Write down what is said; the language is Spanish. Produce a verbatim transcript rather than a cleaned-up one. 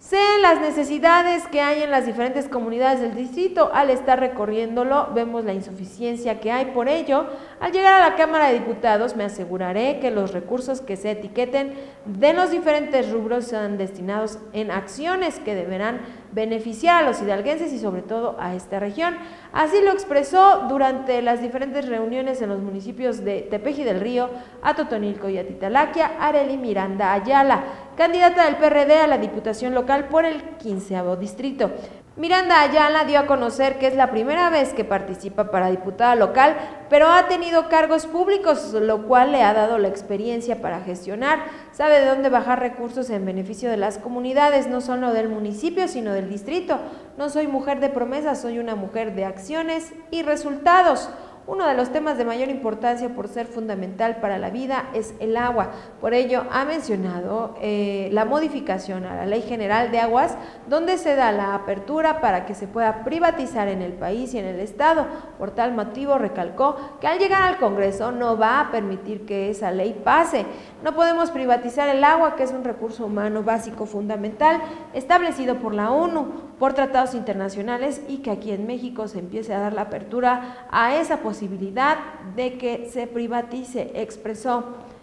Sean las necesidades que hay en las diferentes comunidades del distrito. Al estar recorriéndolo, vemos la insuficiencia que hay. Por ello, al llegar a la Cámara de Diputados, me aseguraré que los recursos que se etiqueten de los diferentes rubros sean destinados en acciones que deberán beneficiar a los hidalguenses y sobre todo a esta región. Así lo expresó durante las diferentes reuniones en los municipios de Tepeji del Río, Atotonilco y Atitalaquia, Arely Miranda Ayala, candidata del P R D a la Diputación Local por el quinceavo distrito. Miranda Ayala dio a conocer que es la primera vez que participa para diputada local, pero ha tenido cargos públicos, lo cual le ha dado la experiencia para gestionar, sabe de dónde bajar recursos en beneficio de las comunidades, no solo del municipio, sino del distrito. No soy mujer de promesas, soy una mujer de acciones y resultados. Uno de los temas de mayor importancia por ser fundamental para la vida es el agua. Por ello, ha mencionado eh, la modificación a la Ley General de Aguas, donde se da la apertura para que se pueda privatizar en el país y en el Estado. Por tal motivo, recalcó que al llegar al Congreso no va a permitir que esa ley pase. No podemos privatizar el agua, que es un recurso humano básico fundamental, establecido por la ONU, por tratados internacionales, y que aquí en México se empiece a dar la apertura a esa posibilidad de que se privatice, expresó.